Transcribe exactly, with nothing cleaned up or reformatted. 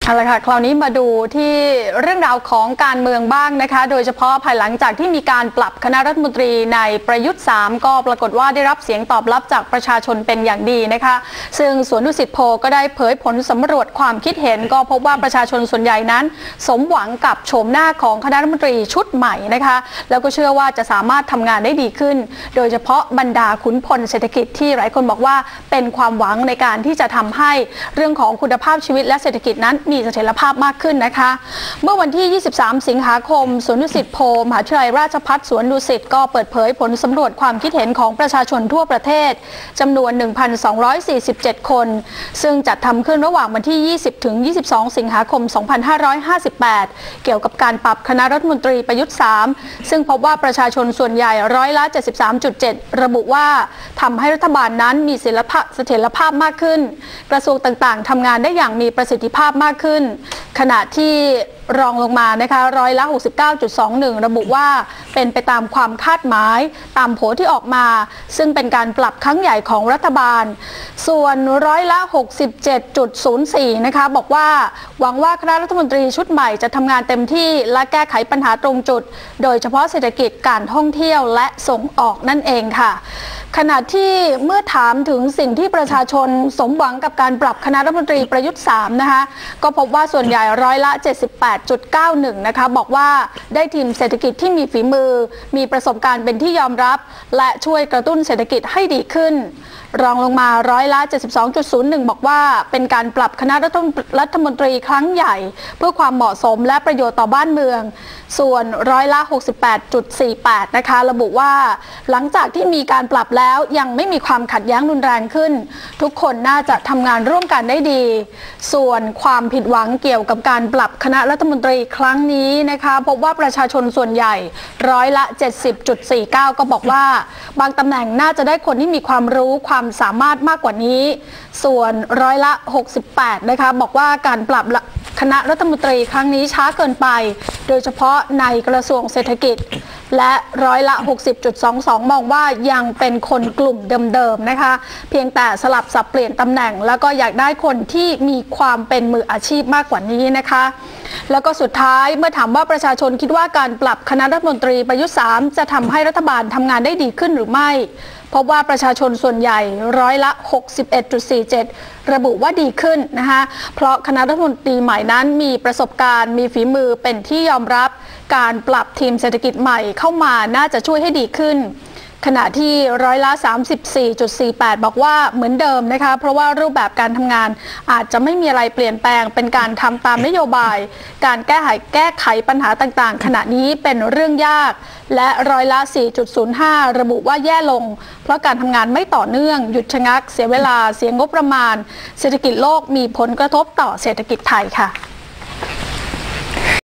เอาละค่ะคราวนี้มาดูที่เรื่องราวของการเมืองบ้างนะคะโดยเฉพาะภายหลังจากที่มีการปรับคณะรัฐมนตรีในประยุทธ์สามก็ปรากฏว่าได้รับเสียงตอบรับจากประชาชนเป็นอย่างดีนะคะซึ่งสวนดุสิตโพก็ได้เผยผลสำรวจความคิดเห็นก็พบว่าประชาชนส่วนใหญ่นั้นสมหวังกับโฉมหน้าของคณะรัฐมนตรีชุดใหม่นะคะแล้วก็เชื่อว่าจะสามารถทำงานได้ดีขึ้นโดยเฉพาะบรรดาขุนพลเศรษฐกิจที่หลายคนบอกว่าเป็นความหวังในการที่จะทำให้เรื่องของคุณภาพชีวิตและเศรษฐกิจนั้นมีเสถียรภาพมากขึ้นนะคะเมื่อวันที่ยี่สิบสามสิงหาคมสวนดุสิตโพมหาวิทยาลัยราชภัฏสวนดุสิตก็เปิดเผยผลสำรวจความคิดเห็นของประชาชนทั่วประเทศจำนวน หนึ่งพันสองร้อยสี่สิบเจ็ด คนซึ่งจัดทำขึ้นระหว่างวันที่ยี่สิบถึงยี่สิบสองสิงหาคมสองพันห้าร้อยห้าสิบแปดเกี่ยวกับการปรับคณะรัฐมนตรีประยุทธ์สามซึ่งพบว่าประชาชนส่วนใหญ่ร้อยละ เจ็ดสิบสามจุดเจ็ด ระบุว่าทำให้รัฐบาลนั้นมีเสถียรภาพมากขึ้นกระทรวงต่างๆทำงานได้อย่างมีประสิทธิภาพมากขึ้นขณะที่รองลงมานะคะร้อยละ หกสิบเก้าจุดสองหนึ่ง ระบุว่าเป็นไปตามความคาดหมายตามโผที่ออกมาซึ่งเป็นการปรับครั้งใหญ่ของรัฐบาลส่วนร้อยละ หกสิบเจ็ดจุดศูนย์สี่ นะคะบอกว่าหวังว่าคณะรัฐมนตรีชุดใหม่จะทำงานเต็มที่และแก้ไขปัญหาตรงจุดโดยเฉพาะเศรษฐกิจการท่องเที่ยวและส่งออกนั่นเองค่ะขณะที่เมื่อถามถึงสิ่งที่ประชาชนสมหวังกับการปรับคณะรัฐมนตรีประยุทธ์สามนะคะก็พบว่าส่วนใหญ่ร้อยละ เจ็ดสิบแปดจุดเก้าหนึ่ง นะคะบอกว่าได้ทีมเศรษฐกิจที่มีฝีมือมีประสบการณ์เป็นที่ยอมรับและช่วยกระตุ้นเศรษฐกิจให้ดีขึ้นรองลงมาร้อยละ เจ็ดสิบสองจุดศูนย์หนึ่ง บอกว่าเป็นการปรับคณะรัฐมนตรีครั้งใหญ่เพื่อความเหมาะสมและประโยชน์ต่อบ้านเมืองส่วนร้อยละ หกสิบแปดจุดสี่แปด นะคะระบุว่าหลังจากที่มีการปรับแล้วยังไม่มีความขัดแย้งรุนแรงขึ้นทุกคนน่าจะทำงานร่วมกันได้ดีส่วนความผิดหวังเกี่ยวกับการปรับคณะรัฐมนตรีครั้งนี้นะคะพบว่าประชาชนส่วนใหญ่ร้อยละ เจ็ดสิบจุดสี่เก้า ก็บอกว่าบางตำแหน่งน่าจะได้คนที่มีความรู้ความสามารถมากกว่านี้ส่วนร้อยละ หกสิบแปด นะคะบอกว่าการปรับคณะรัฐมนตรีครั้งนี้ช้าเกินไปโดยเฉพาะในกระทรวงเศรษฐกิจและร้อยละ หกสิบจุดสองสอง มองว่ายังเป็นคนกลุ่มเดิมๆนะคะเพียงแต่สลับสับเปลี่ยนตำแหน่งแล้วก็อยากได้คนที่มีความเป็นมืออาชีพมากกว่านี้นะคะแล้วก็สุดท้ายเมื่อถามว่าประชาชนคิดว่าการปรับคณะรัฐมนตรีประยุทธ์สามจะทำให้รัฐบาลทำงานได้ดีขึ้นหรือไม่พบว่าประชาชนส่วนใหญ่ร้อยละ หกสิบเอ็ดจุดสี่เจ็ด ระบุว่าดีขึ้นนะคะเพราะคณะรัฐมนตรีใหม่นั้นมีประสบการณ์มีฝีมือเป็นที่ยอมรับการปรับทีมเศรษฐกิจใหม่เข้ามาน่าจะช่วยให้ดีขึ้นขณะที่ร้อยละ สามสิบสี่จุดสี่แปด บอกว่าเหมือนเดิมนะคะเพราะว่ารูปแบบการทำงานอาจจะไม่มีอะไรเปลี่ยนแปลงเป็นการทำตามนโยบายการแก้ไขแก้ไขปัญหาต่างๆขณะนี้เป็นเรื่องยากและร้อยละ สี่จุดศูนย์ห้า ระบุว่าแย่ลงเพราะการทำงานไม่ต่อเนื่องหยุดชะงักเสียเวลาเสียงบประมาณเศรษฐกิจโลกมีผลกระทบต่อเศรษฐกิจไทยค่ะ